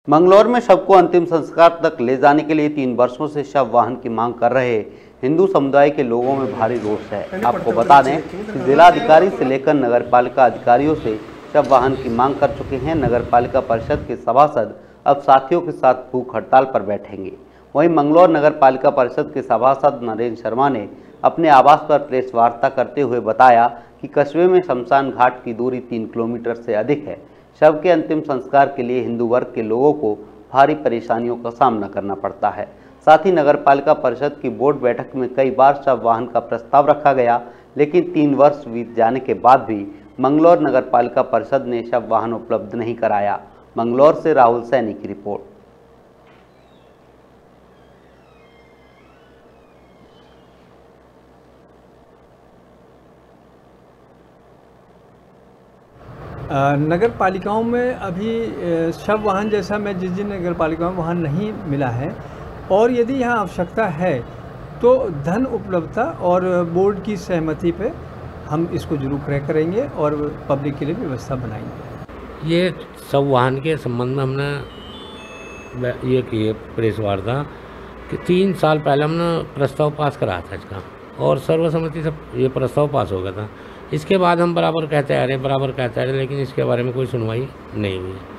मंगलौर में शव को अंतिम संस्कार तक ले जाने के लिए 3 वर्षों से शव वाहन की मांग कर रहे हिंदू समुदाय के लोगों में भारी रोष है। आपको बता दें कि जिलाधिकारी से लेकर नगरपालिका अधिकारियों से शव वाहन की मांग कर चुके हैं। नगरपालिका परिषद के सभासद अब साथियों के साथ भूख हड़ताल पर बैठेंगे। वहीं मंगलौर नगरपालिका परिषद के सभासद नरेंद्र शर्मा ने अपने आवास पर प्रेस वार्ता करते हुए बताया कि कस्बे में शमशान घाट की दूरी 3 किलोमीटर से अधिक है। शव के अंतिम संस्कार के लिए हिंदू वर्ग के लोगों को भारी परेशानियों का सामना करना पड़ता है। साथ ही नगरपालिका परिषद की बोर्ड बैठक में कई बार शव वाहन का प्रस्ताव रखा गया, लेकिन 3 वर्ष बीत जाने के बाद भी मंगलौर नगरपालिका परिषद ने शव वाहन उपलब्ध नहीं कराया। मंगलौर से राहुल सैनी की रिपोर्ट। नगर पालिकाओं में अभी शव वाहन जैसा मैं जिस नगर पालिकाओं में वाहन नहीं मिला है, और यदि यहाँ आवश्यकता है तो धन उपलब्धता और बोर्ड की सहमति पे हम इसको जरूर क्रय करेंगे और पब्लिक के लिए व्यवस्था बनाएंगे। ये शव वाहन के संबंध में हमने ये किए प्रेस वार्ता कि 3 साल पहले हमने प्रस्ताव पास कराया था इसका, और सर्वसम्मति से ये प्रस्ताव पास हो गया था। इसके बाद हम बराबर कहते आ रहे, लेकिन इसके बारे में कोई सुनवाई नहीं हुई।